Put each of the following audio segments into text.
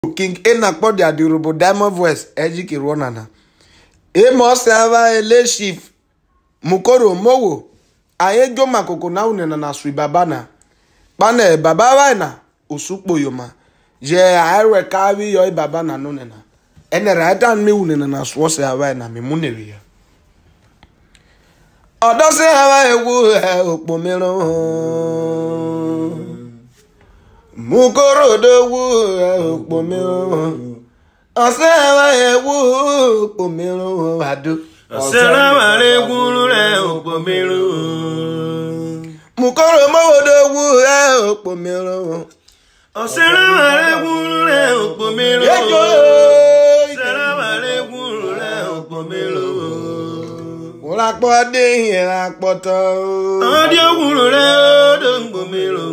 King Enakpo the Adurobo Diamond Voice Ejike Ronana. Amos Sava Ele Chief Mukoro Mowo Ayejo Makoko na unena na swi babana. Bana baba na usukpo yoma. Je aire kawi yo babana nonena. Ene raitan mi unena na swo se awa na mi munewi. Odo se awa ewu opomero. Mukoro dowu opomero. Ose awa ewu opomero adu. Ose awa ewu re opomero. Mukoro mowo dowu opomero. Ose awa ewu re opomero. Ose awa ewu re opomero. Ola pode ira poto. Odi owuro re odongbomero.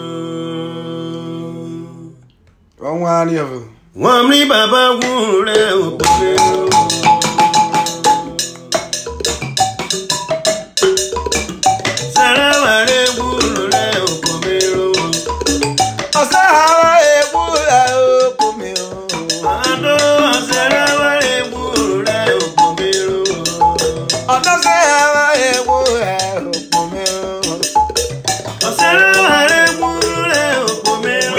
Won wa ri o. Won mi baba wuro re opomero. Sara re wuro re opomero. Osara e wuro opomero. Ado sara re wuro re opomero. Odo se awa ewu opomero. Osara re wuro re opomero.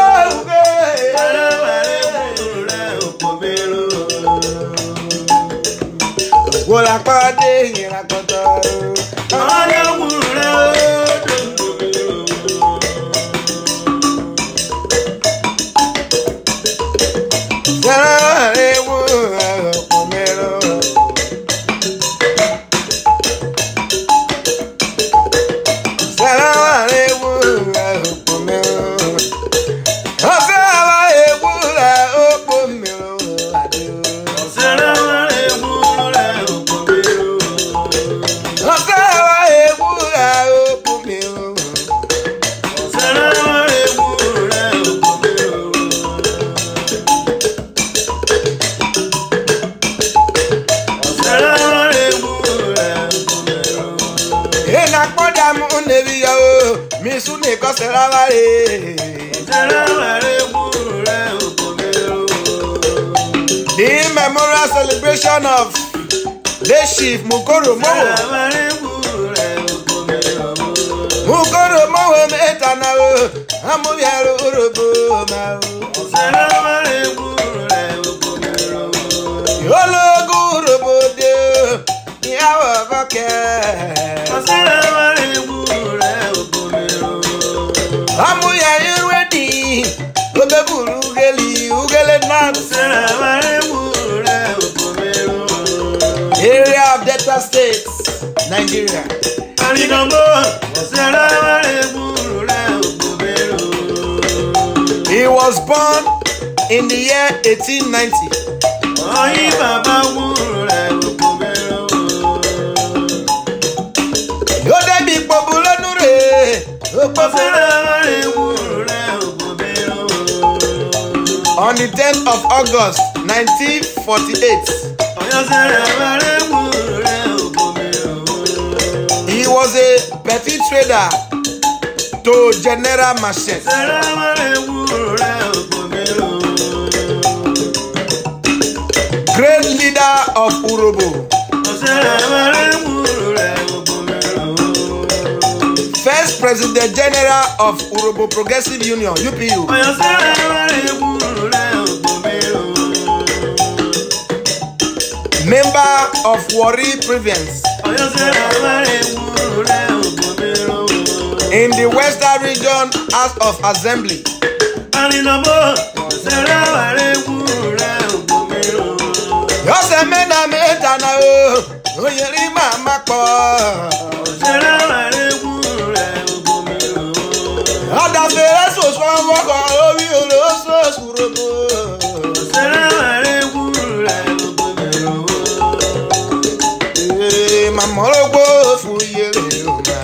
Wola pade ira koto. Ara wuro re opomero. Sara re wuro opomero. The memorial celebration of the Chief Mukoro Mowo. Mukoro Mowo metana o, amu yaro urobo ma o. Yolo gurobo de, yawo bake. Amu yaro wedi, obeburu ugeli ugele na. Area of Delta State, Nigeria. He was born in the year 1890. On the 10th of August, 1948. He was a petty trader to General Machete. Great leader of Urobo. First President General of Urobo Progressive Union, UPU. Member of Warri Province in the Western Region House of Assembly. Yosemena metana o, oyeri mama po. Ada fere so so woko owi oloso surobo. Mamorogo fuyere ona.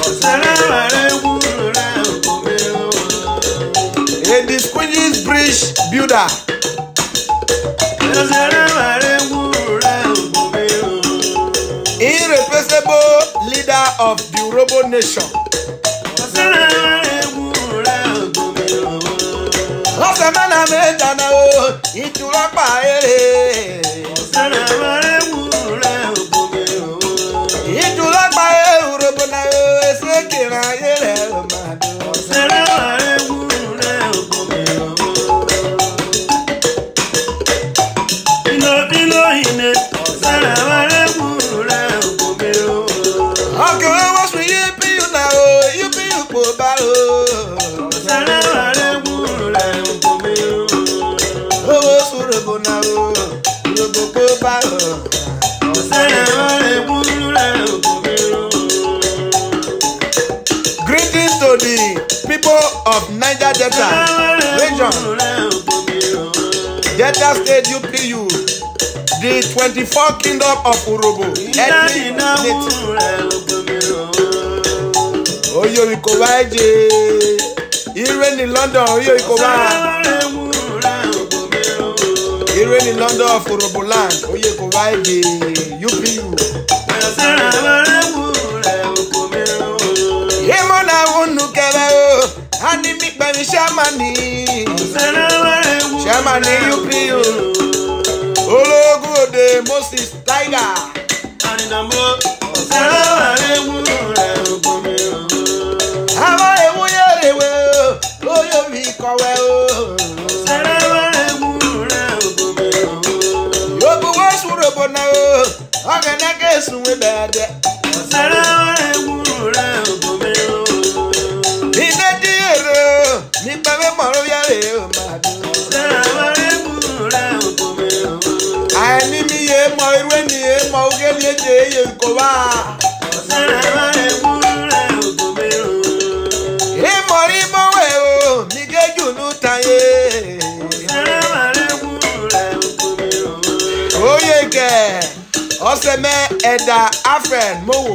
A distinguished bridge builder. Irreplaceable leader of the Urobo nation. Osemena metana o, Itura paere. Osana mare wure okomero. Itura paere urobona esekira yere mado. Osana mare wure okomero. Ino ine. Osana mare wure okomero. Okay, what's with you be you now? You be you po baro. Osana mare wure okomero. Oh, surobona urobo baro. Osana mare wure okomero. Greetings to the people of Niger Delta region, Delta State UPU, the 24th Kingdom of Urobo, ethnic native. Oyo Ikobaje, Ire ni London, Oyo Ikoba. Ire ni London of Urobo land, Oyo Ikobaje, UPU. Yemona unu kebe o, ani mi bani shamani, shamani UPU. Ologun ode Moses Tiger. Àwọn ewu yẹrẹ wo, oyo mi kọ̀wé o. Yobu wo surobo na o, ọ̀gẹ̀dẹ̀gẹ̀ sunwe bẹ̀ẹ̀dẹ̀. Ine di ere o, ní pẹ̀lú mọ̀rọ̀ yẹrẹ o máa dùn. Àìní mi yé mọ irú ẹni yé mọ oge ní èjè yé kò wá. Ìmọ̀ rí mọ́wé o, ní géjù ní tayé. Oyè kẹ̀, ọ̀sẹ̀ mẹ́ ẹ̀dà afẹ́n mọ́wò.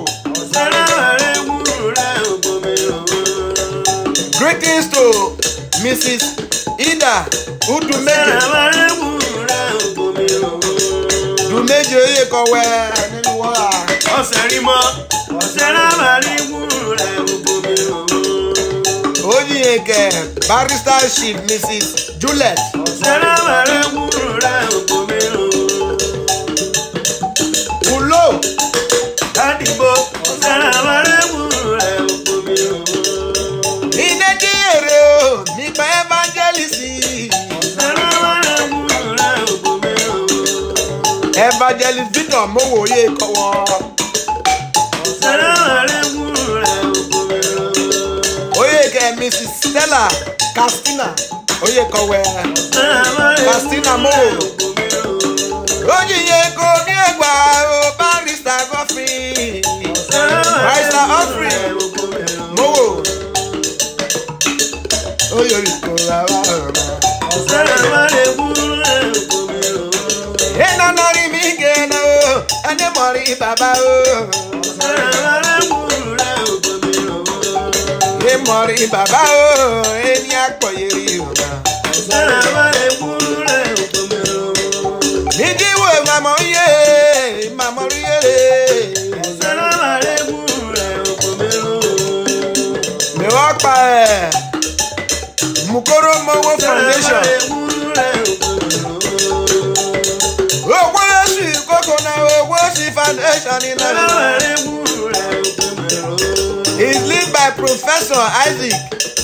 Greetings to Mrs. Ida Udumeje. Udumeje oyè kọ̀wé nínú wọ́ra. Ọ̀sẹ̀ rí mọ́, ọ̀sẹ̀ rábà rí wúrẹ̀ ògbòmíràn. Oyè kẹ̀, Barrister Chief Mrs. Juliet. Ọ̀sẹ̀ rábà rí wúrẹ̀ ògbòmíràn. Ulo. Dádìbò, ọ̀sẹ̀ rábà rí wúrẹ̀ ògbòmíràn. Ine di ere o, nípa evangelist. Ọ̀sẹ̀ rábà rí wúrẹ̀ ògbòmíràn. Evangelist Victor Mowo oyè kọ̀wọ́. Ọ̀sẹ̀ rábà rí wúrẹ̀ ògbòmíràn. Oyè kẹ̀ Mrs. Stella Castina oyè kọ̀wé. Castina Mowo. Ojiye ko ní ẹgbà o, Barrister Godfrey. Barrister Godfrey Mowo. Oyo ìkòrò àwa ọ̀rọ̀. Ọ̀sẹ̀ rábà rí wúrẹ̀ ògbòmíràn. Iná náà rí mi gẹ̀ẹ́nà o, ẹni mọ̀ rí bàbá o. Ọ̀sẹ̀ rábà rí wúrẹ̀ ògbòmíràn. Ìmọ̀ rí bàbá o, ẹni àpọ̀yé rí ọ̀nà. Ọ̀sẹ̀ rábà rí wúrẹ̀ ògbòmíràn. Nídìíwò màmọ́ yé, màmọ́ rí yéré. Ọ̀sẹ̀ rábà rí wúrẹ̀ ògbòmíràn. Mi wá pa ẹ̀, Mukoro Mowo Foundation. Owó lóṣù kókó náà owó sí foundation ní Nàìjíríà. It's led by Professor Isaac.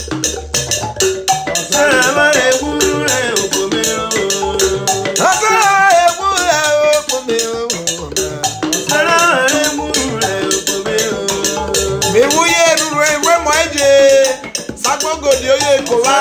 Mi wúyé rúru ìwé mọ́ ẹ̀jẹ̀ sagbógòdì oyè kò wá.